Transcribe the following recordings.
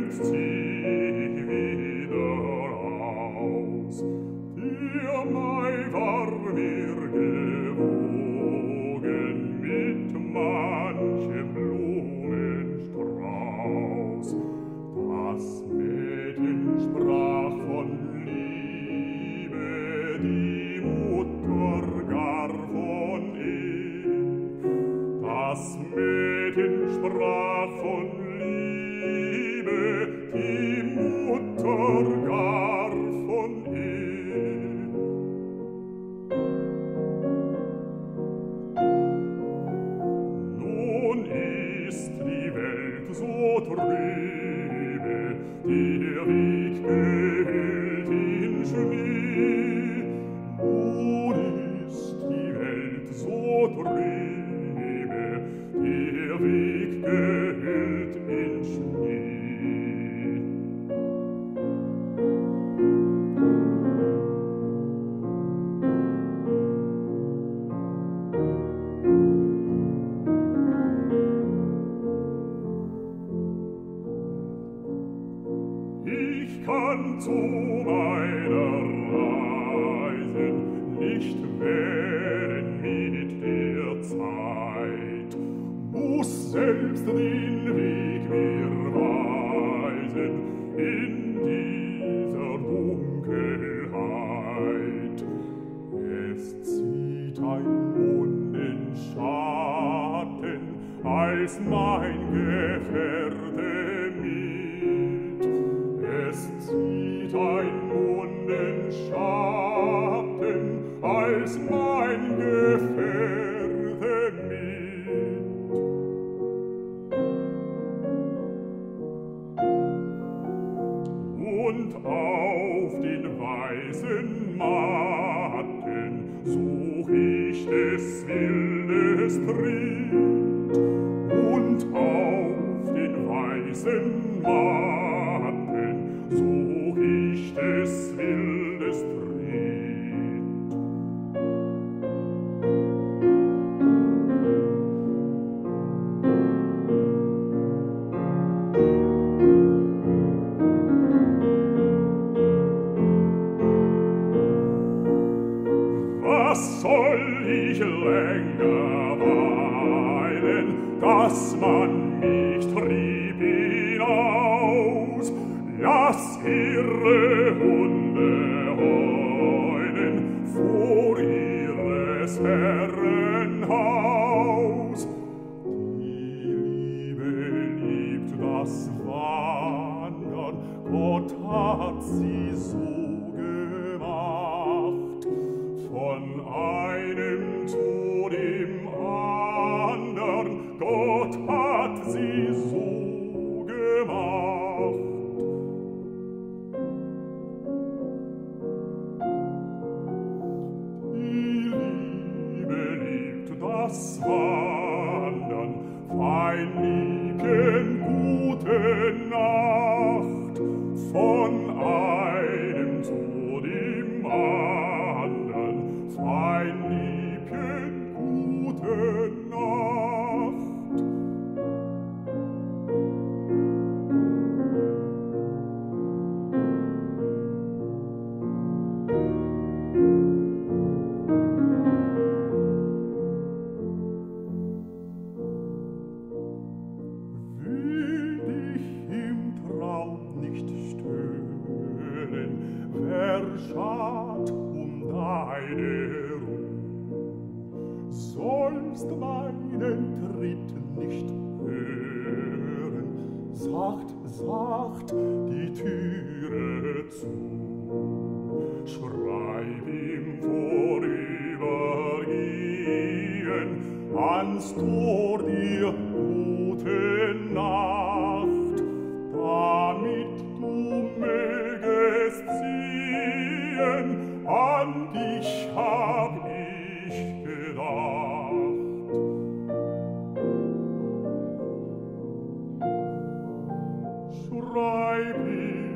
kämpft sich wieder aus. Ihr Mai war mir gewogen mit manchem Blumenstrauß. Das Mädchen sprach von Liebe, die Mutter gar von Ehe. Das Mädchen sprach von Liebe, die Mutter gar von Ehe. Nun ist die Welt so trübe, der Weg gehüllt in Schnee. Nun ist die Welt so trübe, der Weg gehüllt in Schnee. Ich kann zu meiner Reisen nicht wählen mit der Zeit, muss selbst den Weg mir weisen in dieser Dunkelheit. Es zieht ein Mondenschatten als mein Gefährte mit. Es zieht ein Mondenschatten als mein Gefährte mit. Und auf den weißen Matten such ich des Wildes Tritt. Und auf den weißen Matten such ich des Wildes Tritt. Was soll ich länger weilen, dass man mich trieb hinaus? Lass ihre Hunde heulen vor ihres Herren Haus. Die Liebe liebt das Wandern, Gott hat sie so gemacht. Von einem zu dem andern, Gott hat sie so gemacht. Die Liebe liebt das Wandern, fein Liebchen, gute Nacht. Von einem zu dem andern, fein Liebchen, gute Nacht. Will dich im Traum nicht stören, wer schad deine Ruhe, sollst meinen Tritt nicht hören, sacht die Türe zu. Schreib ihm vorübergehen ans Tor dir gute Nacht, damit du mögest sehen, an dich hab ich gedacht. Schreib ihm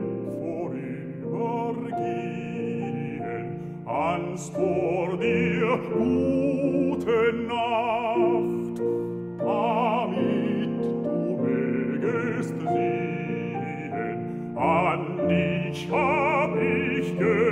vorübergehen ans Tor dir gute Nacht, damit du mögest sehen, gehen.